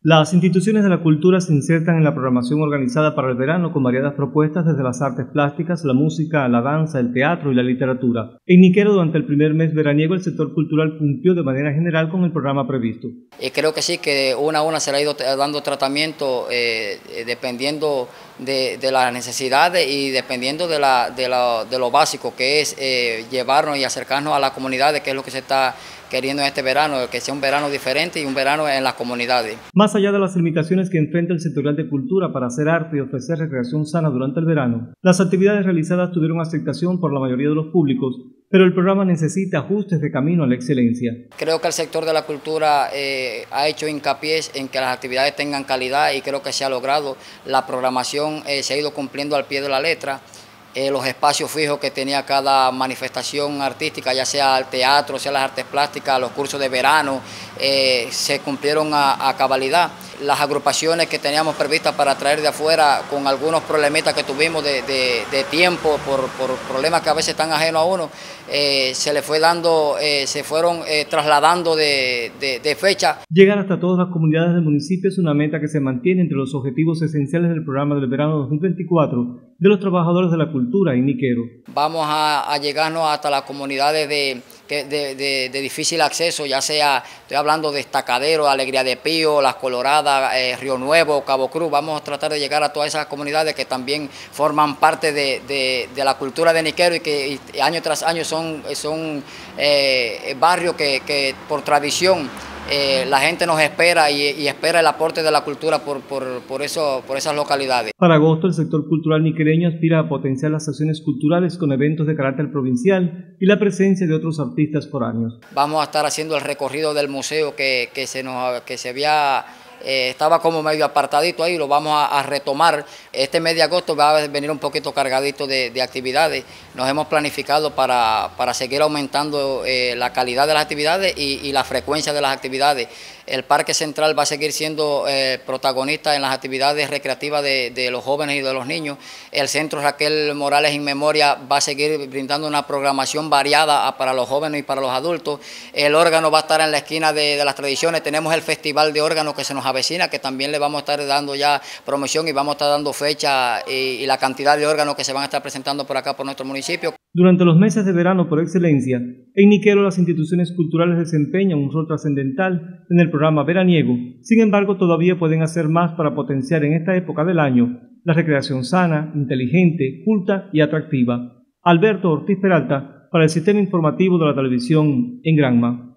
Las instituciones de la cultura se insertan en la programación organizada para el verano con variadas propuestas desde las artes plásticas, la música, la danza, el teatro y la literatura. En Niquero, durante el primer mes veraniego, el sector cultural cumplió de manera general con el programa previsto. Creo que sí, que una a una se le ha ido dando tratamiento dependiendo de las necesidades y dependiendo de lo básico que es llevarnos y acercarnos a las comunidades, que es lo que se está queriendo en este verano, que sea un verano diferente y un verano en las comunidades. Más allá de las limitaciones que enfrenta el sectorial de cultura para hacer arte y ofrecer recreación sana durante el verano, las actividades realizadas tuvieron aceptación por la mayoría de los públicos, pero el programa necesita ajustes de camino a la excelencia. Creo que el sector de la cultura ha hecho hincapié en que las actividades tengan calidad y creo que se ha logrado. La programación se ha ido cumpliendo al pie de la letra. Los espacios fijos que tenía cada manifestación artística, ya sea el teatro, sea las artes plásticas, los cursos de verano, se cumplieron a cabalidad. Las agrupaciones que teníamos previstas para traer de afuera, con algunos problemitas que tuvimos de tiempo, por problemas que a veces están ajenos a uno, se le fue dando, se fueron trasladando de fecha. Llegar hasta todas las comunidades del municipio es una meta que se mantiene entre los objetivos esenciales del programa del verano 2024 de los trabajadores de la cultura en Niquero. Vamos a llegarnos hasta las comunidades de difícil acceso, ya sea, estoy hablando de Estacadero, Alegría de Pío, Las Coloradas, Río Nuevo, Cabo Cruz. Vamos a tratar de llegar a todas esas comunidades que también forman parte de la cultura de Niquero y que año tras año son barrios que por tradición la gente nos espera y espera el aporte de la cultura por esas localidades. Para agosto, el sector cultural niquereño aspira a potenciar las acciones culturales con eventos de carácter provincial y la presencia de otros artistas foráneos. Vamos a estar haciendo el recorrido del museo que se había estaba como medio apartadito ahí, lo vamos a retomar. Este mes de agosto va a venir un poquito cargadito de actividades. Nos hemos planificado para seguir aumentando la calidad de las actividades y la frecuencia de las actividades. El Parque Central va a seguir siendo protagonista en las actividades recreativas de los jóvenes y de los niños. El Centro Raquel Morales In Memoria va a seguir brindando una programación variada para los jóvenes y para los adultos. El órgano va a estar en la esquina de las tradiciones. Tenemos el Festival de Órganos que se nos avecina, que también le vamos a estar dando ya promoción y vamos a estar dando fecha y la cantidad de órganos que se van a estar presentando por acá, por nuestro municipio. Durante los meses de verano por excelencia, en Niquero las instituciones culturales desempeñan un rol trascendental en el programa veraniego. Sin embargo, todavía pueden hacer más para potenciar en esta época del año la recreación sana, inteligente, culta y atractiva. Alberto Ortiz Peralta, para el Sistema Informativo de la Televisión en Granma.